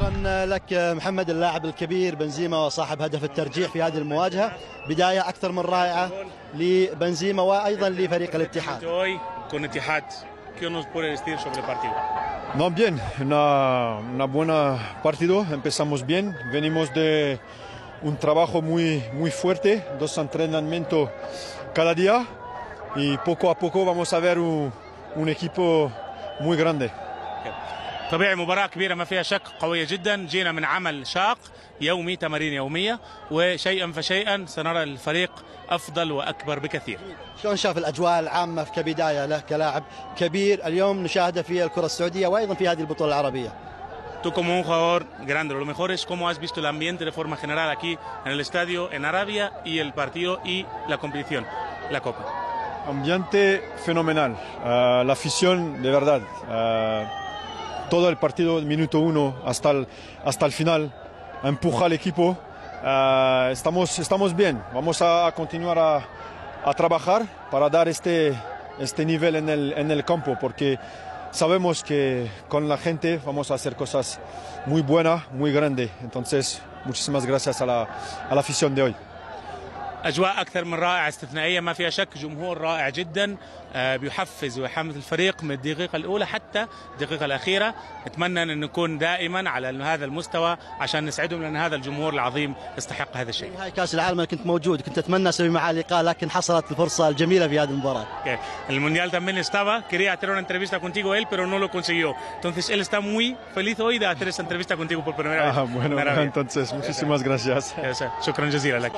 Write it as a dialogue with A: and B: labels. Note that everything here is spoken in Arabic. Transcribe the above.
A: شكرا لك محمد، اللاعب الكبير بنزيما وصاحب هدف الترجيح في هذه المواجهة. بداية أكثر من رائعة لبنزيما وأيضا لفريق الاتحاد.
B: No, bien, una buena partido, empezamos bien, venimos de un trabajo muy fuerte, 2 entrenamientos cada día y poco a poco vamos a ver un equipo muy grande.
C: طبيعي مباراة كبيرة ما فيها شك، قوية جدا، جينا من عمل شاق يومي، تمارين يومية، وشيئا فشيئا سنرى الفريق أفضل وأكبر بكثير.
A: شلون شاف الأجواء العامة كبداية له كلاعب كبير اليوم نشاهده في الكرة السعودية وأيضا في هذه البطولة العربية؟
C: Tú como un jugador grande, lo mejor es cómo has visto el ambiente de forma general aquí en el estadio, en Arabia, y el partido y la competición, la Copa.
B: Ambiente fenomenal, la afición de verdad. Todo el partido, el minuto 1 hasta el final, empuja al equipo. Estamos bien, vamos a continuar a trabajar para dar este nivel en el campo, porque sabemos que con la gente vamos a hacer cosas muy buenas, muy grandes. Entonces, muchísimas gracias a la afición de hoy.
C: أجواء أكثر من رائعة، استثنائية ما فيها شك، جمهور رائع جدا بيحفز ويحمس الفريق من الدقيقة الأولى حتى الدقيقة الأخيرة. نتمنى أن نكون دائما على هذا المستوى عشان نسعدهم، لأن هذا الجمهور العظيم يستحق هذا الشيء.
A: هاي كأس العالم أنا كنت موجود، كنت أتمنى أسوي معاه لقاء لكن حصلت الفرصة الجميلة في هذه المباراة.
C: El Mundial también estaba, quería hacer una entrevista contigo él, pero no lo consiguió. Entonces él está muy feliz hoy de hacer esta entrevista contigo por primera vez.
B: Bueno, entonces muchísimas gracias.
C: شكرا جزيلا لك.